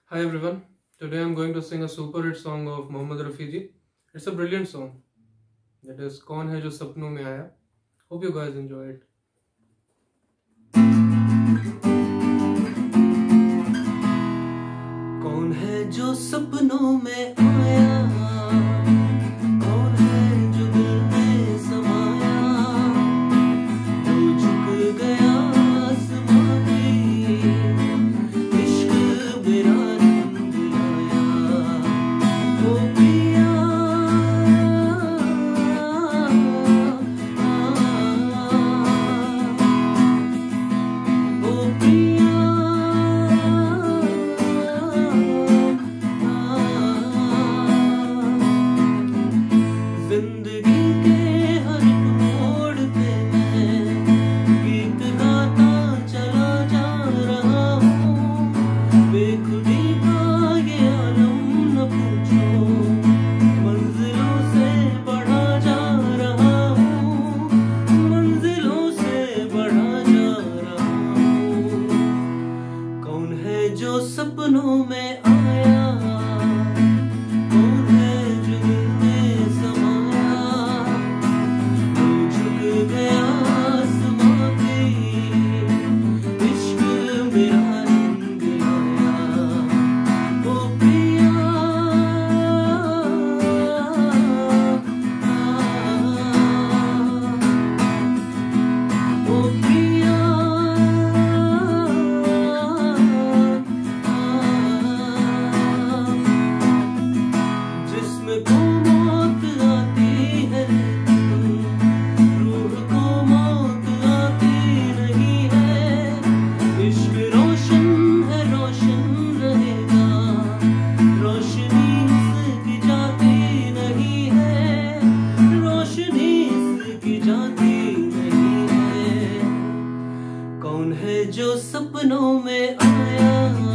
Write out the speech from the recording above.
Hi everyone, today I'm going to sing a super hit song of Mohammad Rafi ji. It's a brilliant song. That is Kaun hai jo sapno mein aaya. Hope you guys enjoy it. कौन है जो सपनों में आया, कौन है जो दिल में समाया, वो झुक गया आसमान भी, इश्क मेरा रंग लाया, वो पिया वो पिया जिंदगी के हर एक मोड़ पे मैं गीत गाता चला जा रहा हूँ, बेखुदी का ये आलम न पूछो, मंजिलों से बढ़ा जा रहा हूँ, मंजिलों से बढ़ा जा रहा हूँ। कौन है जो सपनों में आया, कौन है जो दिल में समाया, वो झुक गया आसमान भी, इश्क मेरा रंग लाया, वो पिया वो पिया जिस्म को मौत आती है लेकिन रूह को मौत आती नहीं है, इश्क रोशन है रोशन रहेगा, रोशनी इसकी जाती नहीं है, रोशनी इसकी जाती नहीं है। कौन है जो सपनों में आया,